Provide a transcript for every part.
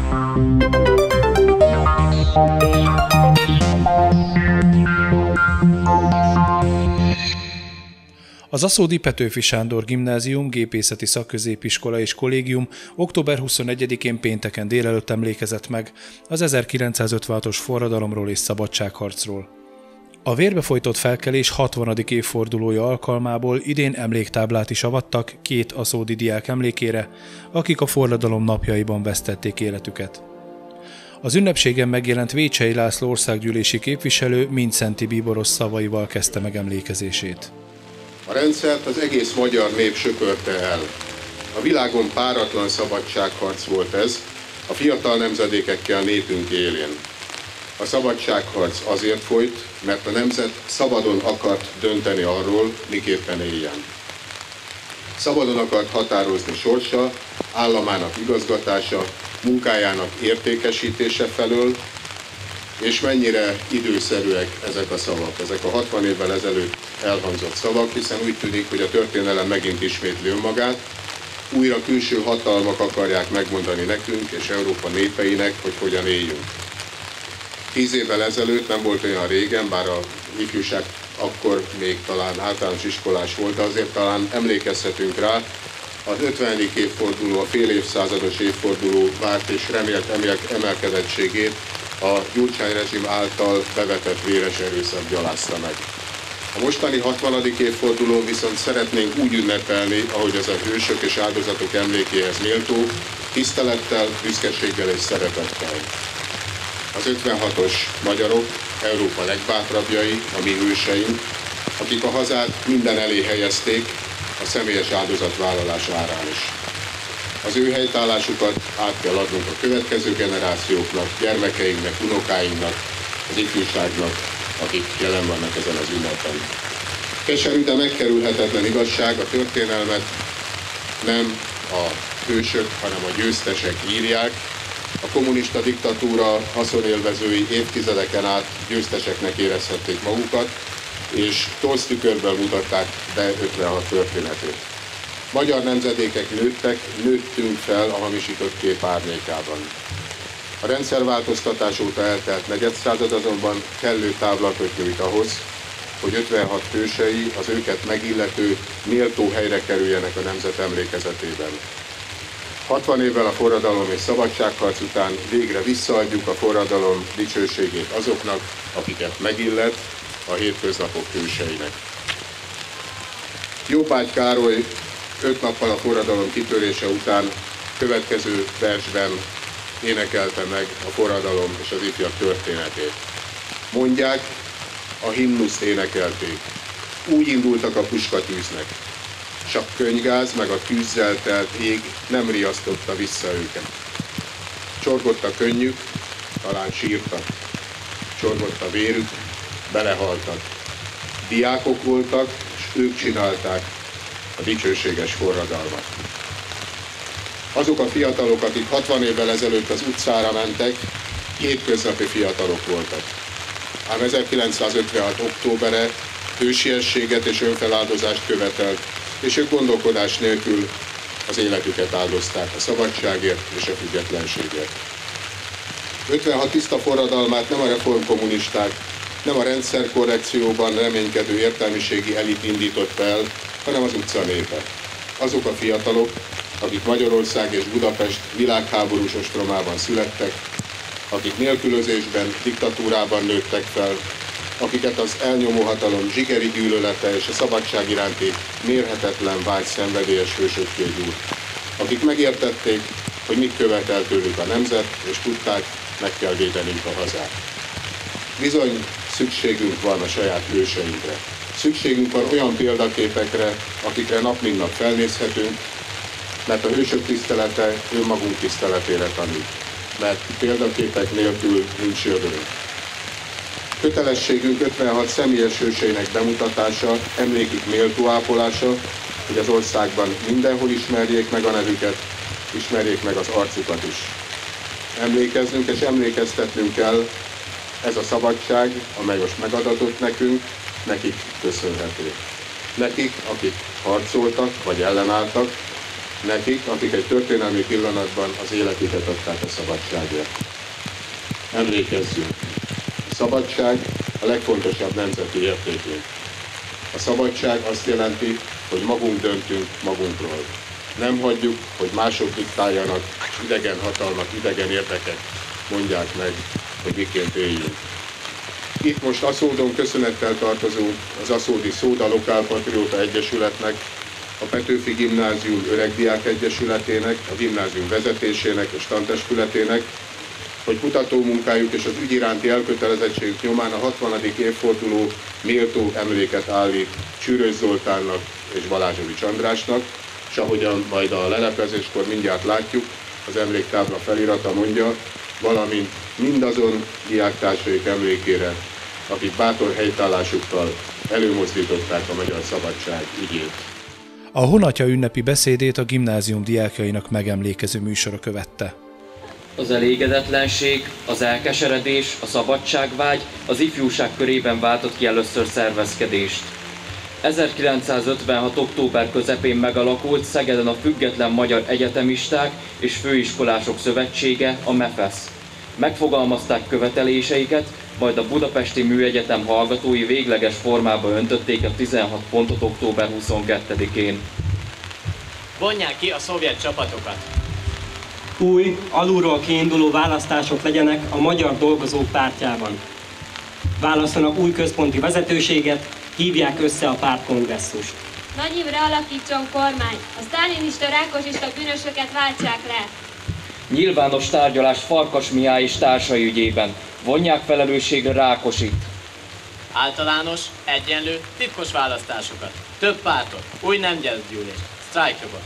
Az aszódi Petőfi Sándor Gimnázium, Gépészeti Szakközépiskola és Kollégium október 21-én pénteken délelőtt emlékezett meg az 1956-os forradalomról és szabadságharcról. A vérbefolytott felkelés 60. évfordulója alkalmából idén emléktáblát is avattak 2 aszódi diák emlékére, akik a forradalom napjaiban vesztették életüket. Az ünnepségen megjelent Vécsey László országgyűlési képviselő Mindszenty bíboros szavaival kezdte meg emlékezését. A rendszert az egész magyar nép söpörte el. A világon páratlan szabadságharc volt ez, a fiatal nemzedékekkel népünk élén. A szabadságharc azért folyt, mert a nemzet szabadon akart dönteni arról, miképpen éljen. Szabadon akart határozni sorsa, államának igazgatása, munkájának értékesítése felől, és mennyire időszerűek ezek a szavak, ezek a 60 évvel ezelőtt elhangzott szavak, hiszen úgy tűnik, hogy a történelem megint ismétli önmagát, újra külső hatalmak akarják megmondani nekünk és Európa népeinek, hogy hogyan éljünk. 10 évvel ezelőtt, nem volt olyan régen, bár a ifjúság akkor még talán általános iskolás volt, de azért talán emlékezhetünk rá, az 50. évforduló, a fél évszázados évforduló várt és remélt emelkedettségét a Gyurcsány rezsim által bevetett véres erőszak gyalázta meg. A mostani 60. évfordulón viszont szeretnénk úgy ünnepelni, ahogy az a hősök és áldozatok emlékéhez méltó, tisztelettel, büszkeséggel és szeretettel. Az 56-os magyarok, Európa legbátrabbjai, a mi hőseink, akik a hazát minden elé helyezték, a személyes áldozatvállalás árán is. Az ő helytállásukat át kell adnunk a következő generációknak, gyermekeinknek, unokáinknak, az ifjúságnak, akik jelen vannak ezen az ünnepen. Keserű, de megkerülhetetlen igazság, a történelmet nem a hősök, hanem a győztesek írják. A kommunista diktatúra haszonélvezői évtizedeken át győzteseknek érezhették magukat, és torzdükörből mutatták be 56 történetét. Magyar nemzedékek nőttünk fel a hamisított kép árnyékában. A rendszerváltoztatás óta eltelt negyedszázad azonban kellő távlatot nyújt ahhoz, hogy 56 hősei az őket megillető méltó helyre kerüljenek a nemzet emlékezetében. 60 évvel a forradalom és szabadságharc után végre visszaadjuk a forradalom dicsőségét azoknak, akiket megillet, a hétköznapok hőseinek. Jobbágy Károly 5 nappal a forradalom kitörése után következő versben énekelte meg a forradalom és az ifjak történetét. Mondják, a himnuszt énekelték. Úgy indultak a puskatűznek. Csak könygáz meg a tűzzel telt ég nem riasztotta vissza őket. Csorgott a könnyük, talán sírtak. Csorgott a vérük, belehaltak. Diákok voltak, és ők csinálták a dicsőséges forradalmat. Azok a fiatalok, akik 60 évvel ezelőtt az utcára mentek, hétköznapi fiatalok voltak. Ám 1956. októbere hősiességet és önfeláldozást követelt, és ők gondolkodás nélkül az életüket áldozták a szabadságért és a függetlenségért. 56 tiszta forradalmát nem a reformkommunisták, nem a rendszerkorrekcióban reménykedő értelmiségi elit indította el, hanem az utca népe. Azok a fiatalok, akik Magyarország és Budapest világháborús ostromában születtek, akik nélkülözésben, diktatúrában nőttek fel, akiket az elnyomó hatalom zsigeri gyűlölete és a szabadság iránti mérhetetlen vágy szenvedélyes hősökké gyúrt, akik megértették, hogy mit követel tőlük a nemzet, és tudták, meg kell védenünk a hazát. Bizony, szükségünk van a saját hőseinkre. Szükségünk van olyan példaképekre, akikre nap mint nap felnézhetünk, mert a hősök tisztelete önmagunk tiszteletére tanít, mert példaképek nélkül nincs jövőnk. Kötelességünk 56 személyes hőseinek bemutatása, emlékük méltó ápolása, hogy az országban mindenhol ismerjék meg a nevüket, ismerjék meg az arcukat is. Emlékeznünk és emlékeztetnünk kell, ez a szabadság, amely most megadatott nekünk, nekik köszönhető. Nekik, akik harcoltak vagy ellenálltak, nekik, akik egy történelmi pillanatban az életüket adták a szabadságért. Emlékezzünk! A szabadság a legfontosabb nemzeti értékünk. A szabadság azt jelenti, hogy magunk döntünk magunkról. Nem hagyjuk, hogy mások diktáljanak, idegen hatalmak, idegen érdekek mondják meg, hogy miként éljünk. Itt most Aszódon köszönettel tartozunk az Aszódi Szóda Lokálpatrióta Egyesületnek, a Petőfi Gimnázium Öregdiák Egyesületének, a gimnázium vezetésének és tantestületének, hogy kutatómunkájuk és az ügy iránti elkötelezettségük nyomán a 60. évforduló méltó emléket állít Csűrös Zoltánnak és Balázsovics Andrásnak, és ahogyan majd a leleplezéskor mindjárt látjuk, az emléktábla felirata mondja, valamint mindazon diáktársaik emlékére, akik bátor helytállásukkal előmozdították a magyar szabadság ügyét. A honatja ünnepi beszédét a gimnázium diákjainak megemlékező műsora követte. Az elégedetlenség, az elkeseredés, a szabadságvágy az ifjúság körében váltott ki először szervezkedést. 1956. október közepén megalakult Szegeden a Független Magyar Egyetemisták és Főiskolások Szövetsége, a MEFESZ. Megfogalmazták követeléseiket, majd a Budapesti Műegyetem hallgatói végleges formába öntötték a 16 pontot október 22-én. Vonják ki a szovjet csapatokat! Új, alulról kiinduló választások legyenek a Magyar Dolgozók Pártjában. Válasszanak új központi vezetőséget, hívják össze a pártkongresszust. Nagy Imre alakítson kormány, a sztálinista, rákosista bűnösöket váltsák le. Nyilvános tárgyalás Farkas Mihály és társai ügyében. Vonják felelősségre Rákosit. Általános, egyenlő, titkos választásokat. Több pártot, új nemzetgyűlést, sztrájkjogot.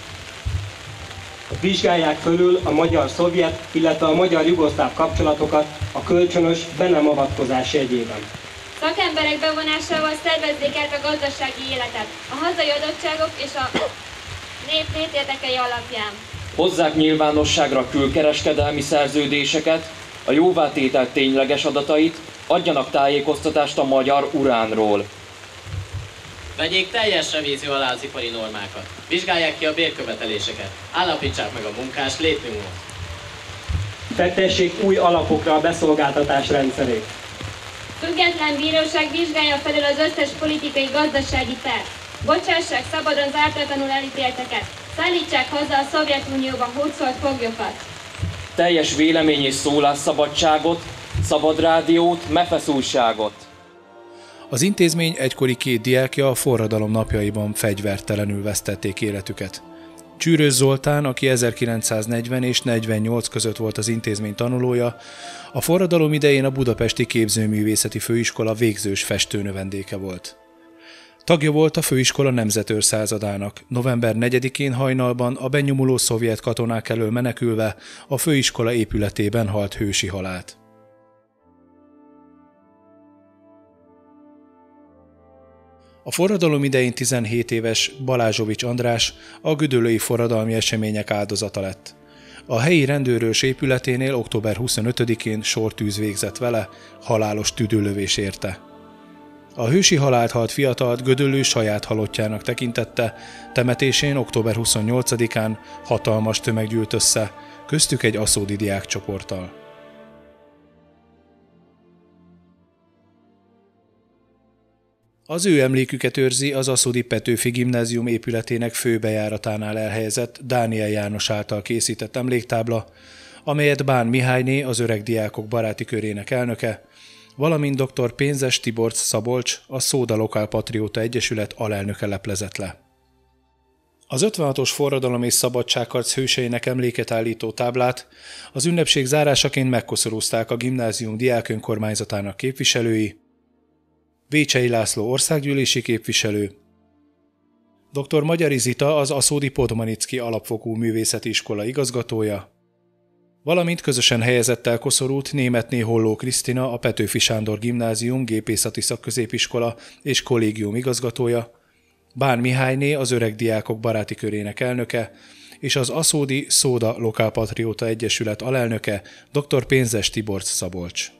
Vizsgálják fölül a magyar-szovjet, illetve a magyar-jugoszláv kapcsolatokat a kölcsönös be nem avatkozás jegyében. Szakemberek bevonásával szervezzék át a gazdasági életet, a hazai adottságok és a nép létérdekei alapján. Hozzák nyilvánosságra külkereskedelmi szerződéseket, a jóvátétel tényleges adatait, adjanak tájékoztatást a magyar uránról. Vegyék teljes revízió alá az ipari normákat. Vizsgálják ki a bérköveteléseket. Állapítsák meg a munkás létminimumot. Fektessék új alapokra a beszolgáltatás rendszerét. Független bíróság vizsgálja felül az összes politikai gazdasági pert. Bocsássák szabadon zártatlanul elítélteket. Szállítsák haza a Szovjetunióba hurcolt foglyokat. Teljes vélemény és szólásszabadságot, szabad rádiót, MEFESZ újságot. Az intézmény egykori 2 diákja a forradalom napjaiban fegyvertelenül vesztették életüket. Csűrös Zoltán, aki 1940 és 48 között volt az intézmény tanulója, a forradalom idején a Budapesti Képzőművészeti Főiskola végzős festőnövendéke volt. Tagja volt a főiskola nemzetőrszázadának. November 4-én hajnalban a benyomuló szovjet katonák elől menekülve a főiskola épületében halt hősi halált. A forradalom idején 17 éves Balázsovics András a gödöllői forradalmi események áldozata lett. A helyi rendőrőrs épületénél október 25-én sortűz végzett vele, halálos tüdőlövés érte. A hősi halált halt fiatalt Gödöllő saját halottjának tekintette, temetésén október 28-án hatalmas tömeg gyűlt össze, köztük egy aszódi diákcsoporttal. Az ő emléküket őrzi az Aszódi Petőfi Gimnázium épületének főbejáratánál elhelyezett Dániel János által készített emléktábla, amelyet Bán Mihályné, az öreg diákok baráti körének elnöke, valamint dr. Pénzes Tiborcs Szabolcs, a Szóda Lokálpatrióta Egyesület alelnöke leplezett le. Az 56-os forradalom és szabadságharc hőseinek emléket állító táblát az ünnepség zárásaként megkoszorúzták a gimnázium diák önkormányzatának képviselői, Vécsei László országgyűlési képviselő, dr. Magyari Zita, az Aszódi Podmanicki Alapfokú Művészeti Iskola igazgatója, valamint közösen helyezett el koszorút Németné Holló Krisztina, a Petőfi Sándor Gimnázium Gépészeti Szakközépiskola és kollégium igazgatója, Bán Mihályné, az öreg diákok baráti körének elnöke, és az Aszódi Szóda Lokálpatrióta Egyesület alelnöke, dr. Pénzes Tiborcs Szabolcs.